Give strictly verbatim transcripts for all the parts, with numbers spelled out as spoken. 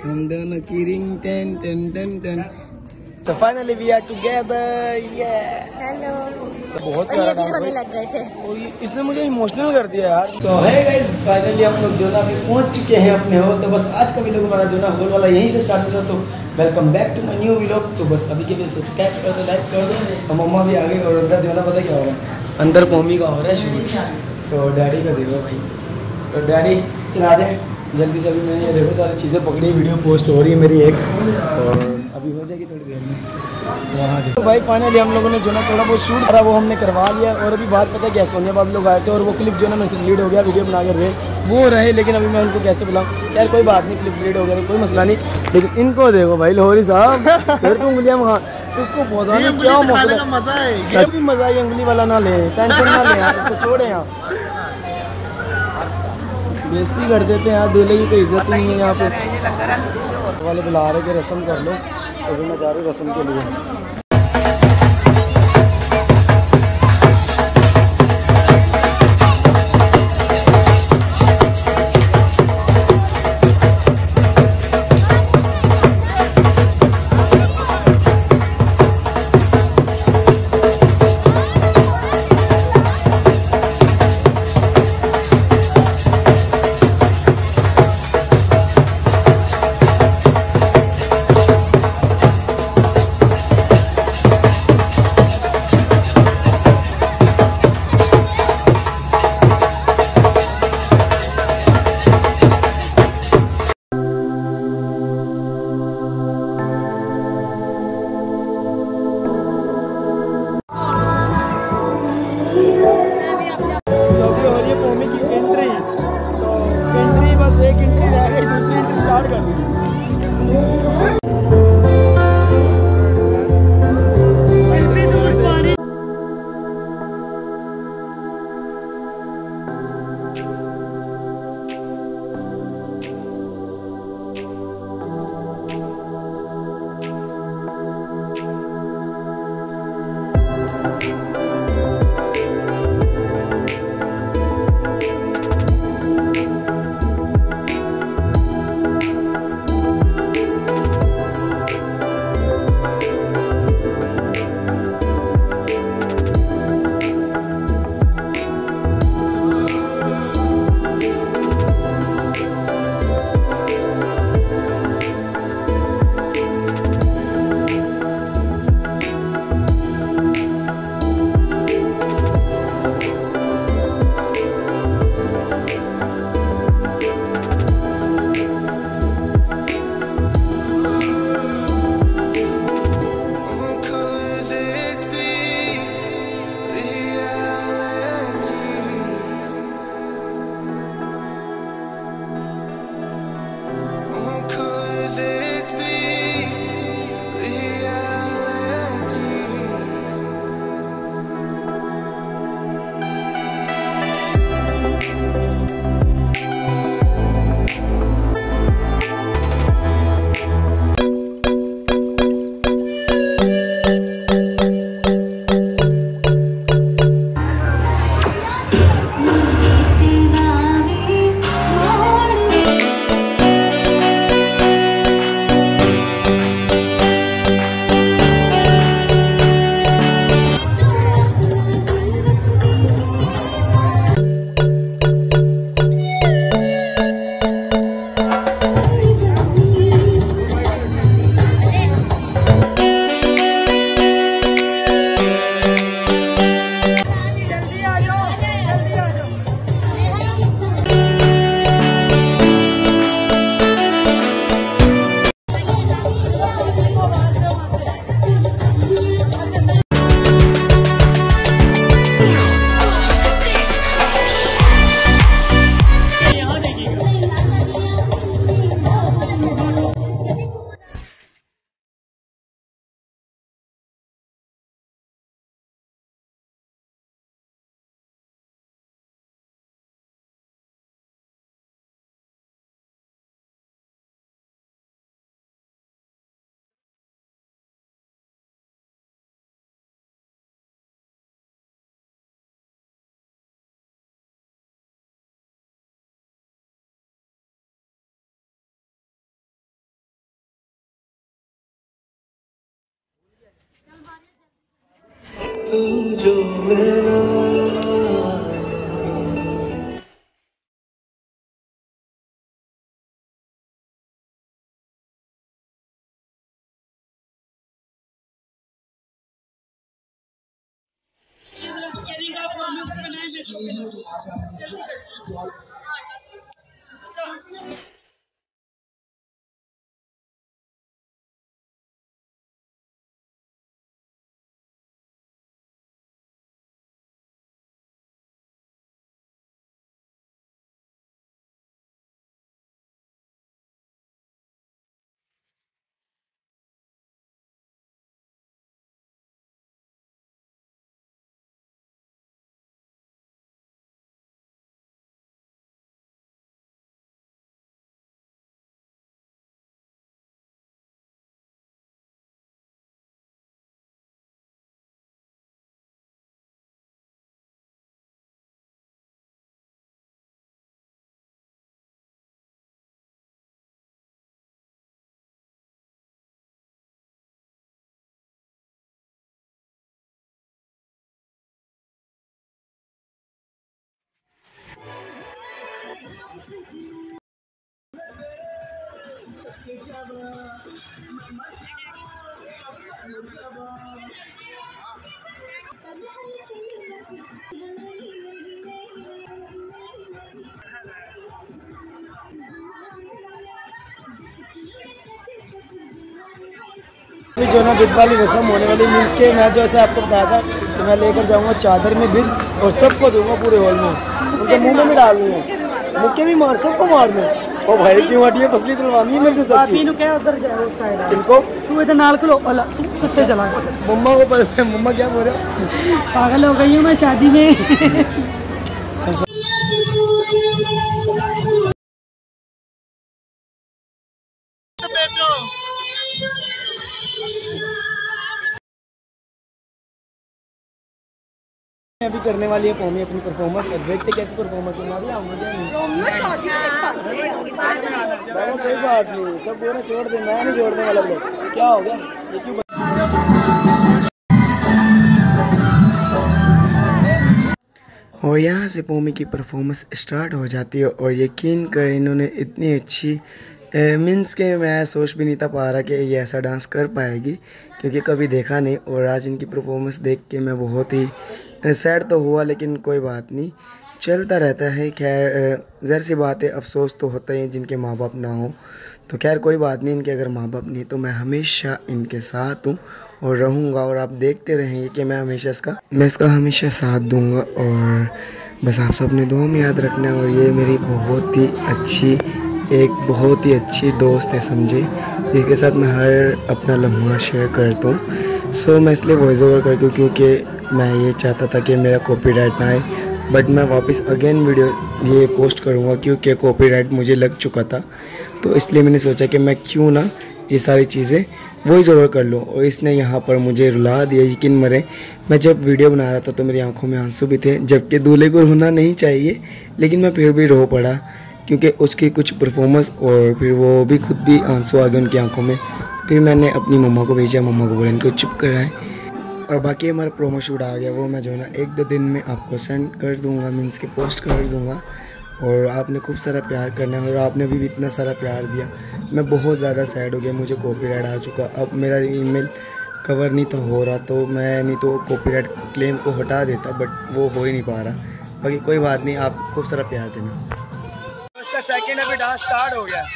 हम दोनों की ring ten ten ten ten. तो फाइनली वी आर टुगेदर। ये हेलो। बहुत प्यारा डांस होने लग गए थे। इसने मुझे इमोशनल कर दिया यार। सो है गाइस, फाइनली हम लोग जो ना अभी पहुंच चुके हैं अपने हॉल। तो बस आज का व्लॉग हमारा जो ना हॉल वाला यहीं से स्टार्ट होता। तो welcome back to my new vlog. तो बस अभी के लिए सब्सक्राइब कर दो, लाइक कर दो। तो मम्मा भी आगे और अंदर जो ना पता क्या हो रहा है, अंदर मम्मी का हो रहा है शूट। तो डैडी का देखो भाई। तो डैडी चला जाए जल्दी से। अभी मैंने ये देखो सारी चीज़ें पकड़ी, वीडियो पोस्ट हो रही है मेरी एक, और अभी हो जाएगी थोड़ी देर में वहाँ। तो भाई फाइनली हम लोगों ने जो ना थोड़ा बहुत शूट करा वो हमने करवा लिया। और अभी बात पता है क्या, सोनियाबाद लोग आए थे और वो क्लिप जो ना मेरे से डिलीट हो गया, वीडियो बना कर रहे वो रहे। लेकिन अभी मैं उनको कैसे बुलाऊँ यार, कोई बात नहीं, क्लिप डिलीट हो गया तो कोई मसला नहीं। लेकिन इनको देखो भाई, लोहरी साहब फिर तो उंगलियाँ वहाँ इसको पौधा क्या मजा है, भी मजा है। अंगुली वाला ना ले, टेंशन ना ले यार, इसको छोड़े यहाँ बेइज्जती कर देते हैं यार। दूल्हे की कोई इज्जत नहीं है यहाँ पे। वाले बुला रहे कि रस्म कर लो, तो फिर मैं जा रही हूँ रस्म के लिए। तू जो मेरा। जो ना बिद वाली रस्म होने वाली, मीन्स के मैं जैसे आपको बताया था कि मैं लेकर जाऊंगा चादर में बिद और सबको दूंगा पूरे हॉल में, उनके मुंह में भी डालनी है, मुक्के भी मार सबको मारने। ओ भाई क्यों हटिए, पसली दिलवानी है मेरे साथ क्या उधर जाए उस साइड इनको तू इधर नाल खलो वाला तू पीछे चला। मम्मा को पता है, मम्मा क्या बोल रहे हो, पागल हो गई हूँ मैं शादी में। अभी करने वाली है पौमी अपनी परफॉर्मेंस, देखते कैसी परफॉर्मेंस बना रही है। कोई बात नहीं, सब बोला छोड़ दे, मैं नहीं छोड़ने वाला लोग। क्या हो गया ये क्यों? और यहाँ से पौमी की परफॉर्मेंस स्टार्ट हो जाती है और यकीन कर इन्होंने इतनी अच्छी मीन्स के मैं सोच भी नहीं था पा रहा कि ये ऐसा डांस कर पाएगी, क्योंकि कभी देखा नहीं। और आज इनकी परफॉर्मेंस देख के मैं बहुत ही सैड तो हुआ, लेकिन कोई बात नहीं, चलता रहता है। खैर ज़र सी बात है, अफसोस तो होता ही जिनके माँ बाप ना हो, तो खैर कोई बात नहीं। इनके अगर माँ बाप नहीं तो मैं हमेशा इनके साथ हूँ और रहूँगा, और आप देखते रहेंगे कि मैं हमेशा इसका मैं इसका हमेशा साथ दूँगा। और बस आप सब ने दुआ में याद रखना। और ये मेरी बहुत ही अच्छी एक बहुत ही अच्छी दोस्त है समझे, जिसके साथ मैं हर अपना लम्हा शेयर करता हूँ। सो मैं इसलिए वॉइस ओवर करता हूँ क्योंकि मैं ये चाहता था कि मेरा कॉपीराइट ना आए, बट मैं वापस अगेन वीडियो ये पोस्ट करूँगा क्योंकि कॉपीराइट मुझे लग चुका था। तो इसलिए मैंने सोचा कि मैं क्यों ना ये सारी चीज़ें वॉइस ओवर कर लूँ। और इसने यहाँ पर मुझे रुला दिया, यकीन मरे। मैं जब वीडियो बना रहा था तो मेरी आंखों में आंसू भी थे, जबकि दूल्हे को रोना नहीं चाहिए, लेकिन मैं फिर भी रो पड़ा क्योंकि उसकी कुछ परफॉर्मेंस और फिर वो भी खुद भी आंसू आ गए उनकी आंखों में। फिर मैंने अपनी मम्मा को भेजा, मम्मा को बोला इनको चुप कराएं। और बाकी हमारा प्रोमो शूट आ गया, वो मैं जो है ना एक दो दिन में आपको सेंड कर दूंगा, मीन्स के पोस्ट कर दूंगा। और आपने खूब सारा प्यार करना है और आपने भी इतना सारा प्यार दिया। मैं बहुत ज़्यादा सैड हो गया, मुझे कॉपीराइट आ चुका। अब मेरा ईमेल कवर नहीं तो हो रहा, तो मैं नहीं तो कॉपीराइट क्लेम को हटा देता, बट वो हो ही नहीं पा रहा। बाकी कोई बात नहीं, आप खूब सारा प्यार देना। उसका सेकंड अभी डांस स्टार्ट हो गया।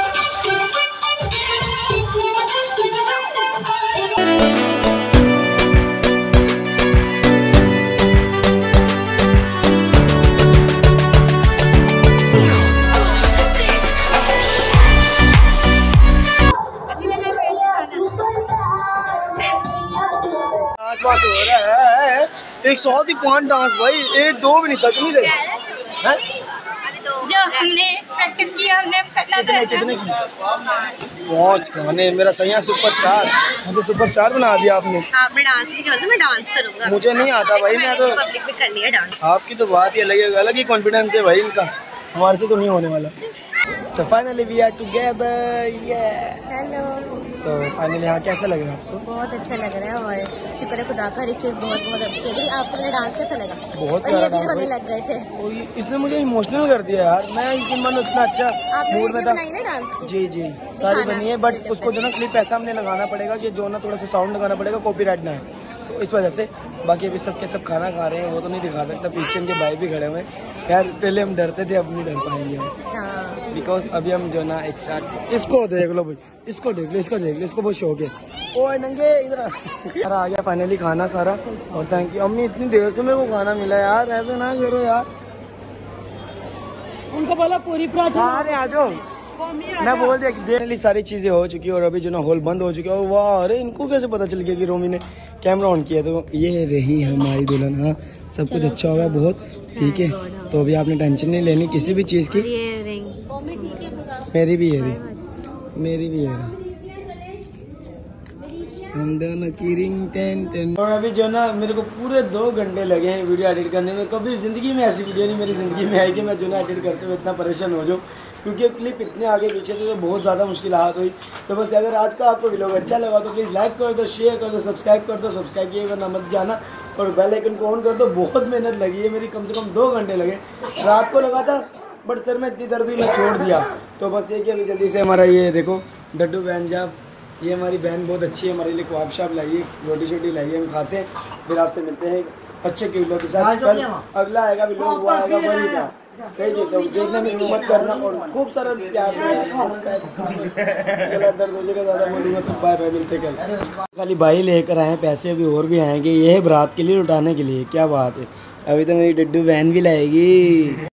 डांस हो रहा है एक सौ ही पॉइंट डांस भाई, एक दो भी नहीं तक नहीं रहे हैं। जो हमने प्रैक्टिस की हमने कितने कितने की पाँच गाने। मेरा सैया सुपरस्टार, मुझे सुपरस्टार बना दिया आपने। आपने डांस नहीं किया तो मैं डांस करूंगा। मुझे नहीं आता भाई, मैं तो पब्लिक में कर लिया डांस। आपकी तो बात ही अलग है, अलग ही कॉन्फिडेंस है भाई इनका, हमारे से तो नहीं होने वाला। So finally we are together. Hello. तो फाइनली यहाँ कैसा लग रहा है आपको? बहुत अच्छा लग रहा है और शुक्र है खुदा का, हर एक चीज बहुत बहुत अच्छी है। आपको मेरा डांस कैसा लगा? बहुत और ये भी रोने लग गए थे। और ये- इसने मुझे इमोशनल कर दिया यार। मैं यकीन मानो इतना अच्छा आपने मूड में वीडियो था। बनाई ना डांस की? जी जी सारी दिखाना बनी है, बट उसको जो ना क्लिप ऐसा हमने लगाना पड़ेगा कि जो ना थोड़ा सा साउंड लगाना पड़ेगा, कॉपीराइट ना है, तो इस वजह से। बाकी अभी सबके सब खाना खा रहे हैं, वो तो नहीं दिखा सकता। पीछे उनके भाई भी खड़े हुए हैं। यार पहले हम डरते थे, अब नहीं डर पाएंगे हाँ। बिकॉज अभी हम जो ना एक साथ। इसको देख लो भाई, इसको देख लो, इसको देख लो, इसको बहुत शौक है। ओए नंगे इधर यार। आ गया फाइनली खाना सारा, और थैंक यू अम्मी, इतनी देर से मेरे को खाना मिला यार। ऐसे ना करो यार, उनका बोला पूरी पराठा। अरे आ जाओ। मैं बोल दिया कि डेली सारी चीजें हो चुकी है और अभी जो ना हॉल बंद हो चुका है। और वाह, अरे इनको कैसे पता चल गया कि रोमी ने कैमरा ऑन किया? तो ये रही हमारी दुल्हन। हाँ सब कुछ अच्छा होगा बहुत, ठीक है। तो अभी आपने टेंशन नहीं लेनी किसी भी चीज की। ये रिंग मेरी भी ये रही, मेरी भी ये रही, हम दोनों की रिंग टेन टेन। और अभी जो ना मेरे को पूरे दो घंटे लगे हैं वीडियो एडिट करने में। कभी जिंदगी में ऐसी वीडियो नहीं मेरी जिंदगी में आई कि मैं जो ना एडिट करते हुए इतना परेशान हो जाऊँ, क्योंकि क्लिप इतने आगे पीछे थे तो बहुत ज़्यादा मुश्किल हाथ हुई। तो बस अगर आज का आपको वीडियो अच्छा लगा तो प्लीज़ लाइक कर दो, शेयर कर दो, सब्सक्राइब कर दो। सब्सक्राइब किए वरना मत जाना, और बेल आइकन को ऑन कर दो। बहुत मेहनत लगी है मेरी, कम से कम दो घंटे लगे। रात को लगा था बट सर में इतनी दर्द हुई मैं छोड़ दिया। तो बस ये कि अभी जल्दी से हमारा ये देखो डड्डू बहन जाब, ये हमारी बहन बहुत अच्छी है, हमारे लिए कबाब शाब लाइए, रोटी शोटी लाइए, हम खाते हैं। फिर आपसे मिलते हैं अच्छे के वीडियो के साथ। कल अगला आएगा वीडियो, वो आएगा वही का, ठीक है? तो देखने में मत करना और खूब सारा प्यार देना, सब्सक्राइब। गला दर्द हो जाएगा ज़्यादा बोलूँगा तो बाय बाय, मिलते कल। खाली भाई लेकर आए पैसे, अभी और भी आएंगे। ये है बारात के लिए, लुटाने के लिए। क्या बात है, अभी तो मेरी डड्डू बहन भी लाएगी।